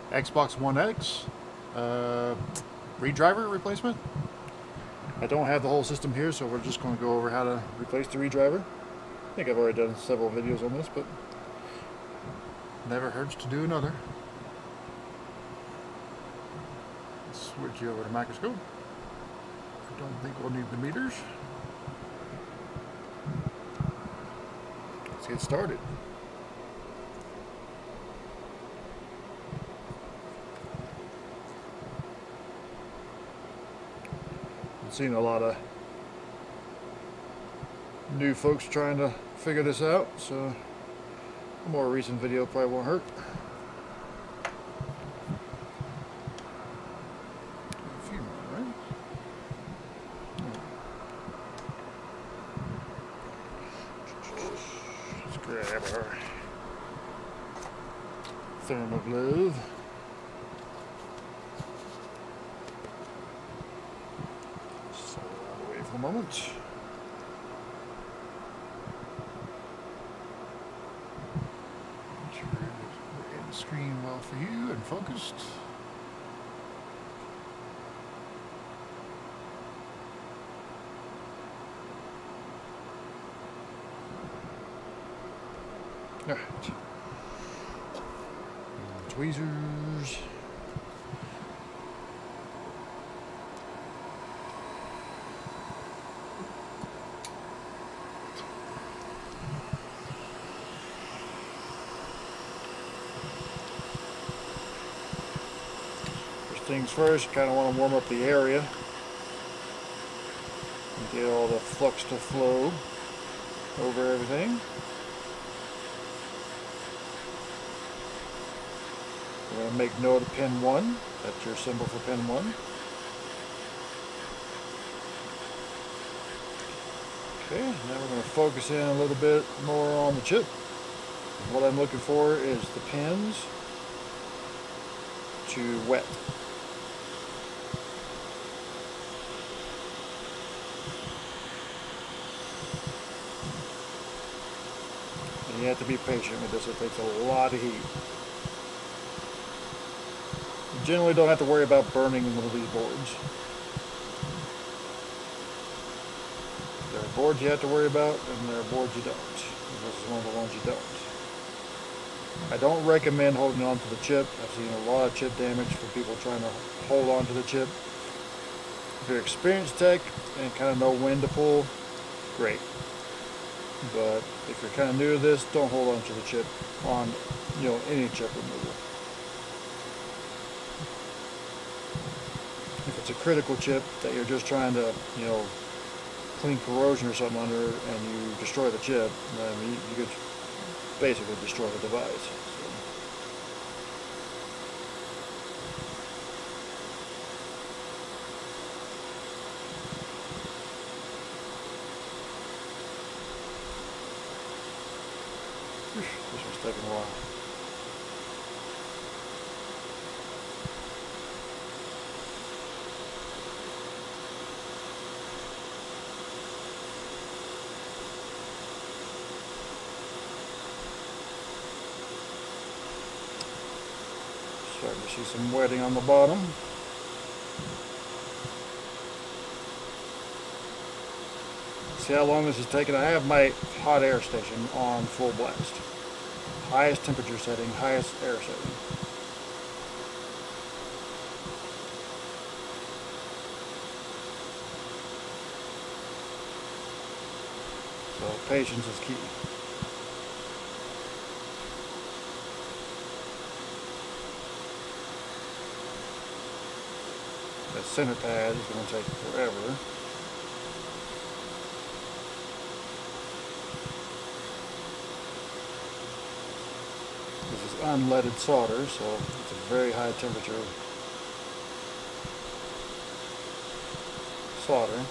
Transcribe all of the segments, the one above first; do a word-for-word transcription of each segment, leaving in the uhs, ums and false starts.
Xbox One X uh, redriver replacement. I don't have the whole system here, so we're just going to go over how to replace the redriver. I think I've already done several videos on this, but never hurts to do another. Let's switch you over to microscope. I don't think we'll need the meters. Let's get started. I've seen a lot of new folks trying to figure this out, so a more recent video probably won't hurt. A few more, right? Let's grab our thermal glove. Set it out of the way for a moment. Screen well for you and focused. All right. And tweezers. Things first, kind of want to warm up the area and get all the flux to flow over everything. We're going to make note of pin one. That's your symbol for pin one. Okay, now we're going to focus in a little bit more on the chip. What I'm looking for is the pins to wet. You have to be patient with this. It takes a lot of heat. You generally don't have to worry about burning one of these boards. There are boards you have to worry about, and there are boards you don't. And this is one of the ones you don't. I don't recommend holding on to the chip. I've seen a lot of chip damage from people trying to hold on to the chip. If you're an experienced tech and kind of know when to pull, great. But if you're kind of new to this, don't hold on to the chip on, you know, any chip removal. If it's a critical chip that you're just trying to, you know, clean corrosion or something under, and you destroy the chip, then you, you could basically destroy the device. So. This one's taking a while. Starting to see some wetting on the bottom. See how long this is taking? I have my hot air station on full blast. Highest temperature setting, highest air setting. So patience is key. That center pad is going to take forever. This is unleaded solder, so it's a very high temperature solder.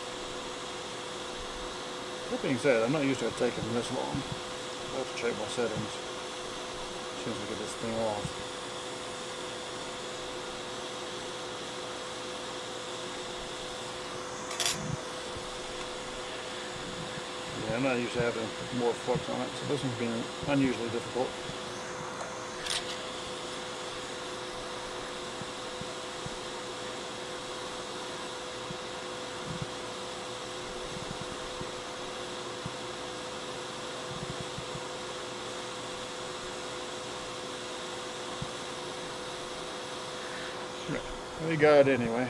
That being said, I'm not used to it taking this long. I'll have to check my settings as soon as we get this thing off. Yeah, I'm not used to having more flux on it, so this one's being unusually difficult. Yeah, we got it anyway.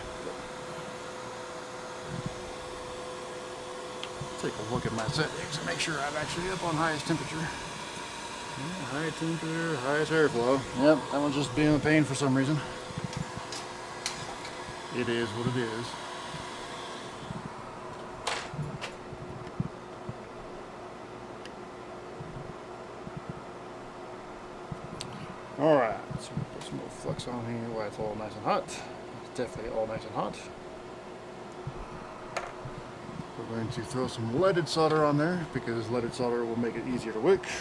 Take a look at my settings and make sure I'm actually up on highest temperature. Yeah, high temperature, highest airflow. Yep, that one's just being a pain for some reason. It is what it is. Alright, so we'll put some more flux on here while it's all nice and hot. It's definitely all nice and hot. We're going to throw some leaded solder on there because leaded solder will make it easier to wick.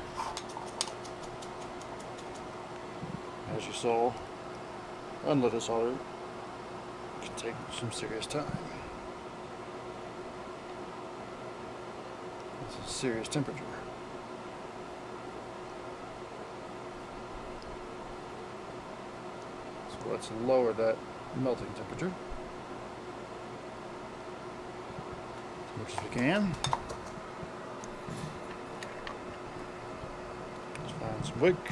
As you saw, unleaded solder can take some serious time. This is serious temperature. So let's lower that melting temperature as much as we can. Let's find some wick.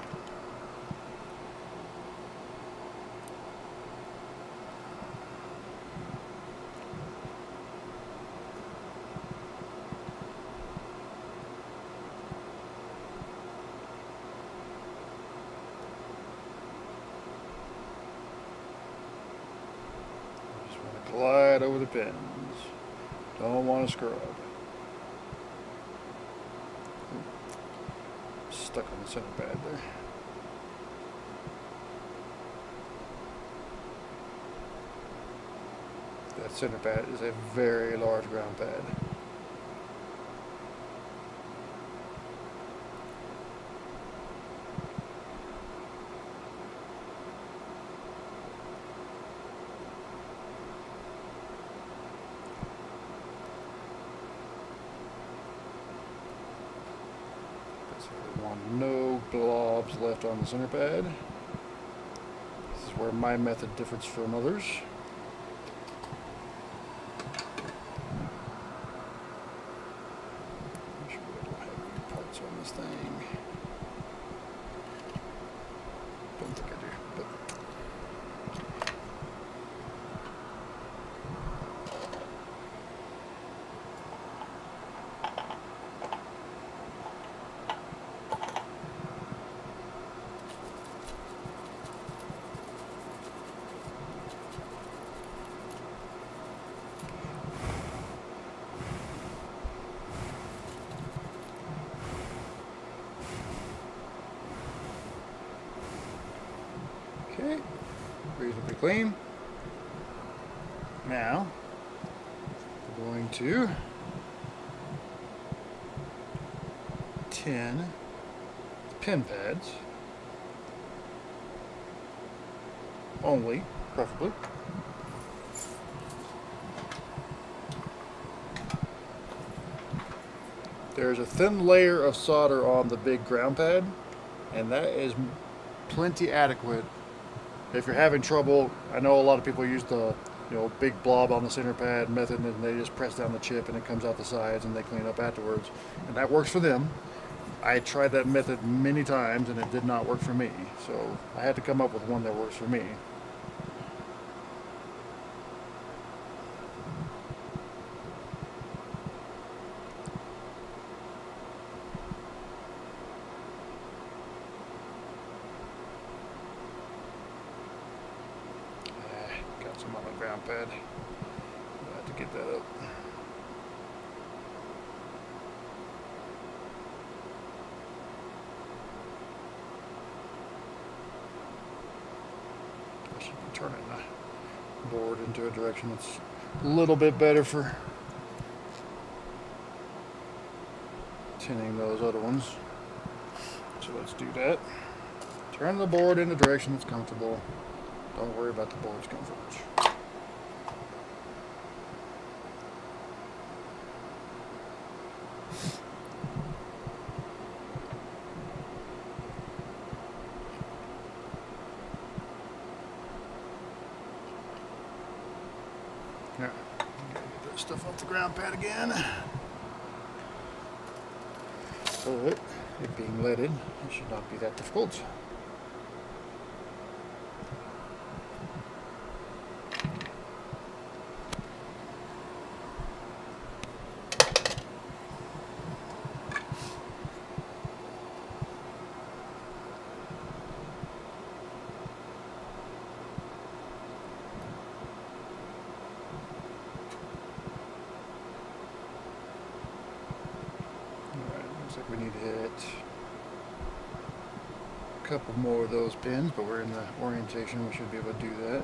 Glide over the pins. Don't want to scrub. Stuck on the center pad there. That center pad is a very large ground pad. No blobs left on the center pad. This is where my method differs from others. Make sure we don't have any parts on this thing. Don't think I do, but okay, reasonably clean. Now, we're going to tin the pin pads only, preferably. There's a thin layer of solder on the big ground pad, and that is plenty adequate. If you're having trouble, I know a lot of people use the you know big blob on the center pad method, and they just press down the chip and it comes out the sides and they clean up afterwards, and that works for them. I tried that method many times and it did not work for me, so I had to come up with one that works for me. Some on the ground pad. I'll have to get that up. I should be turning the board into a direction that's a little bit better for tinning those other ones. So let's do that. Turn the board in a direction that's comfortable. Don't worry about the board's comfort. Now, gotta get that stuff off the ground pad again. But it being leaded, it should not be that difficult. we need to hit a couple more of those pins, but we're in the orientation, we should be able to do that.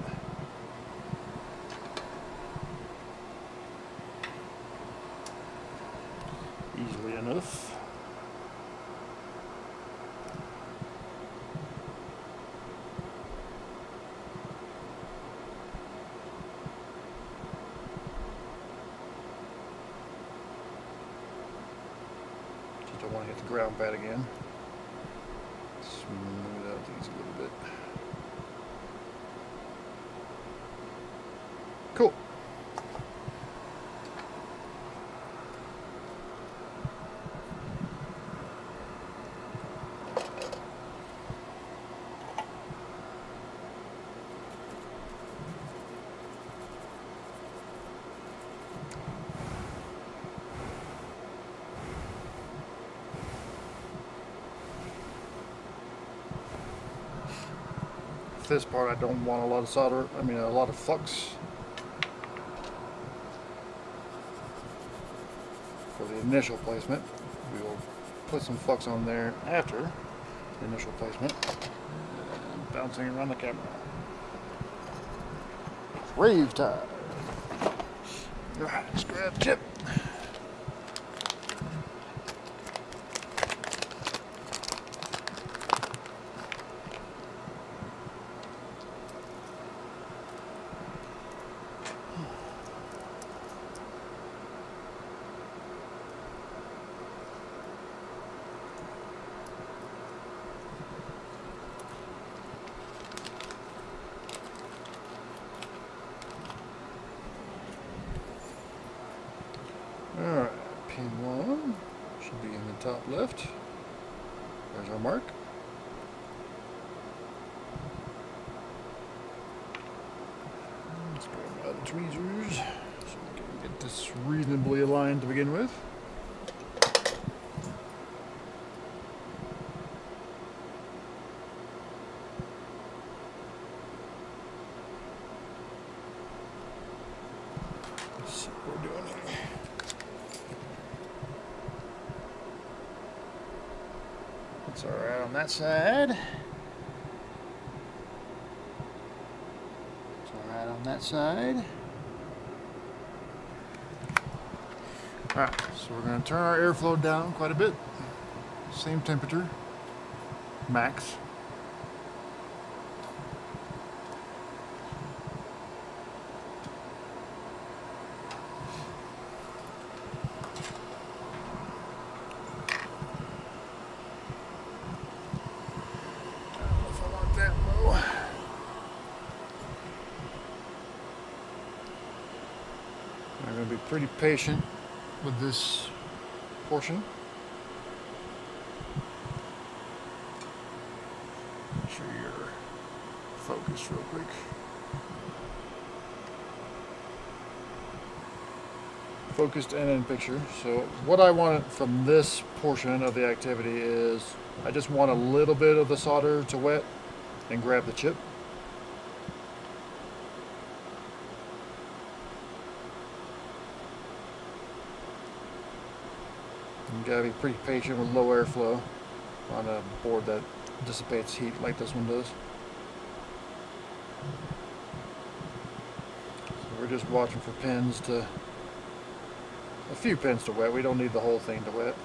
Easily enough. Just don't want to hit the ground pad again. Smooth out these a little bit. Cool. This part I don't want a lot of solder, I mean a lot of flux. For the initial placement, we will put some flux on there after the initial placement. And bouncing around the camera. Rave time. Alright, let's grab the chip. Alright, pin one should be in the top left. There's our mark. Let's grab my other tweezers so we can get this reasonably aligned to begin with. Let's see what we're doing here. It's alright on that side. It's alright on that side. Alright, so we're going to turn our airflow down quite a bit. Same temperature, max. I'm going to be pretty patient with this portion. Make sure you're focused real quick. Focused and in picture. So what I want from this portion of the activity is I just want a little bit of the solder to wet and grab the chip. You gotta be pretty patient with low airflow on a board that dissipates heat like this one does. So we're just watching for pins to, a few pins to wet. We don't need the whole thing to wet.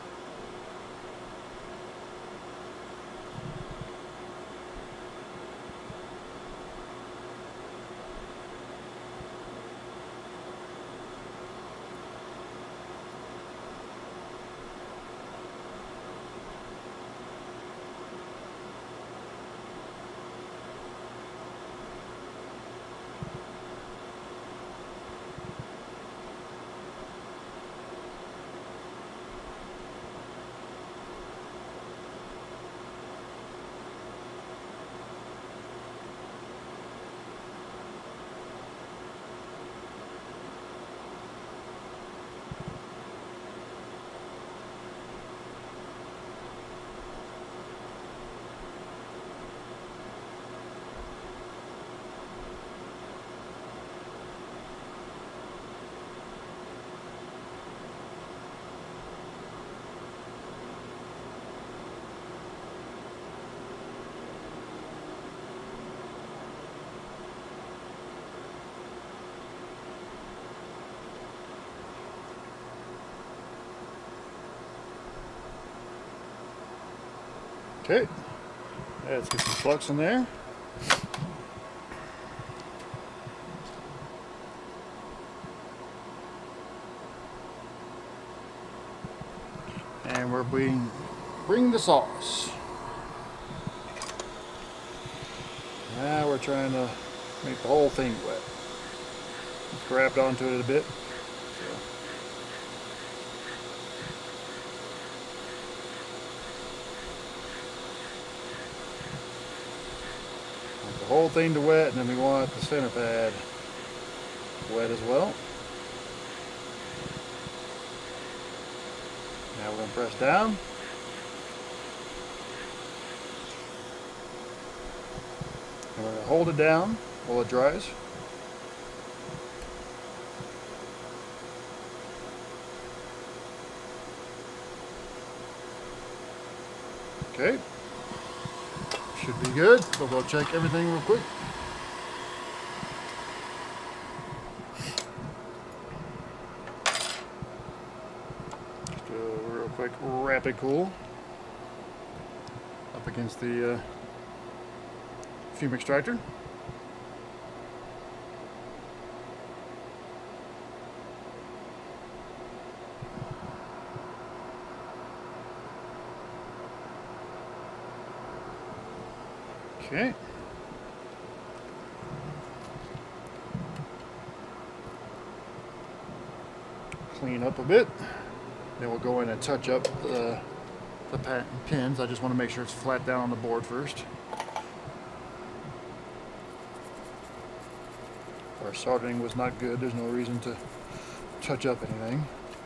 Okay, let's get some flux in there. And we're being bring the sauce. Now we're trying to make the whole thing wet. Grabbed onto it a bit. So. Want the whole thing to wet, and then we want the center pad wet as well. Now we're going to press down. And we're going to hold it down while it dries. Okay. Should be good. We'll go check everything real quick. Just do a real quick rapid cool up against the uh, fume extractor. Okay. Clean up a bit. Then we'll go in and touch up the, the pins. I just want to make sure it's flat down on the board first. Our soldering was not good. There's no reason to touch up anything.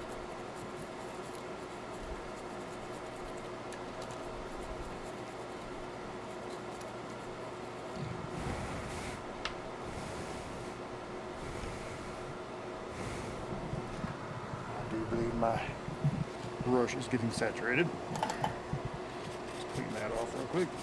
I do believe my brush is getting saturated. Let's clean that off real quick.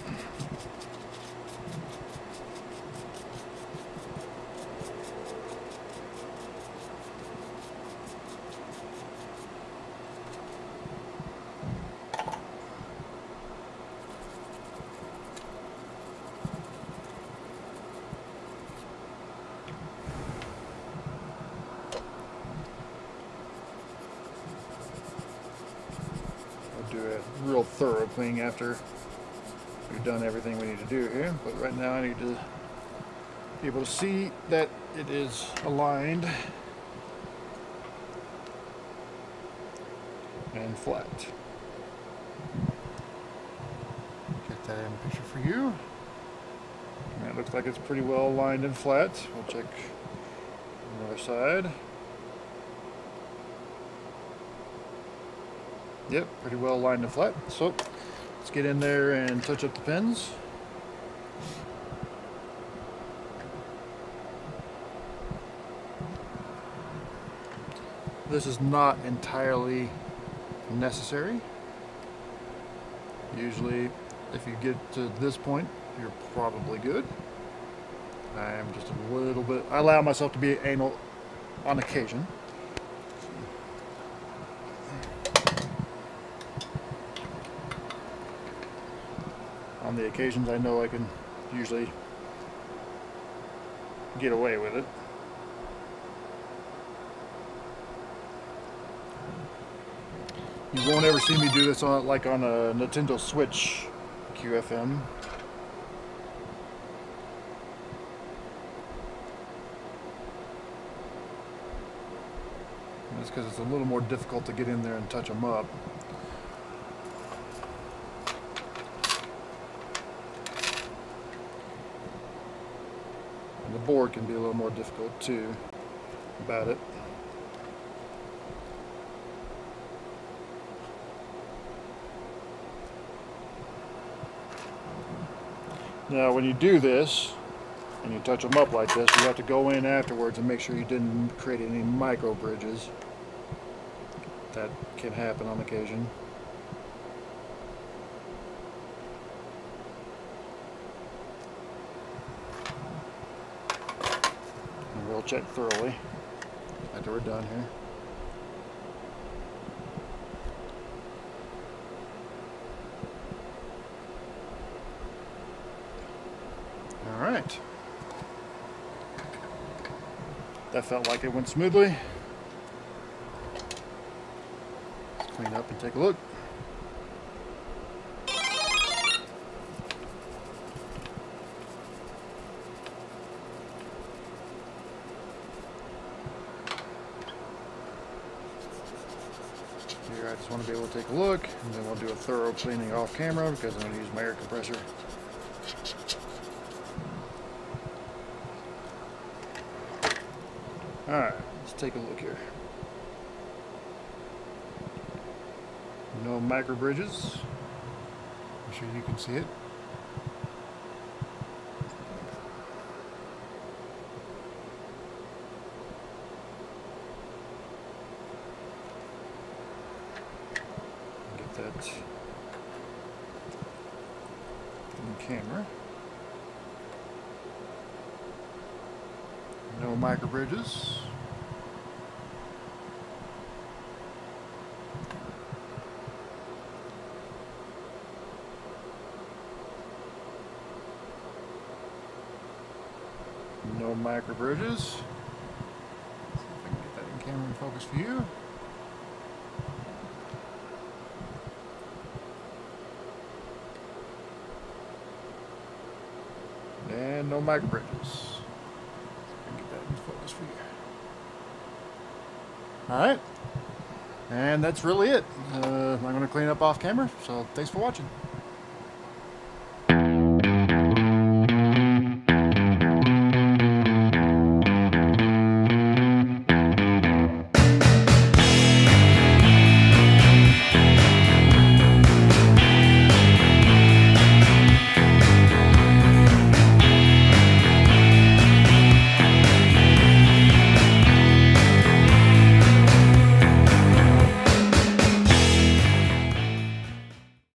Do a real thorough cleaning after we've done everything we need to do here, but right now I need to be able to see that it is aligned and flat. Get that in the picture for you. And it looks like it's pretty well aligned and flat. We'll check the other side. Yep, pretty well aligned and flat. So let's get in there and touch up the pins. This is not entirely necessary. Usually, if you get to this point, you're probably good. I am just a little bit, I allow myself to be anal on occasion. On the occasions I know I can usually get away with it. You won't ever see me do this on like on a Nintendo Switch Q F M. That's because it's a little more difficult to get in there and touch them up. The board can be a little more difficult too about it. Now when you do this and you touch them up like this, you have to go in afterwards and make sure you didn't create any micro bridges. That can happen on occasion. We'll check thoroughly after we're done here. All right. That felt like it went smoothly. Let's clean up and take a look. Here, I just want to be able to take a look, and then we'll do a thorough cleaning off camera because I'm going to use my air compressor. Alright, let's take a look here. No micro bridges. I'm sure you can see it. Get that on camera. No micro bridges. No micro bridges. See if I can get that in camera and focus for you. And no micro bridges. Get that in focus for you. Alright, and that's really it. Uh, I'm going to clean up off camera, so thanks for watching.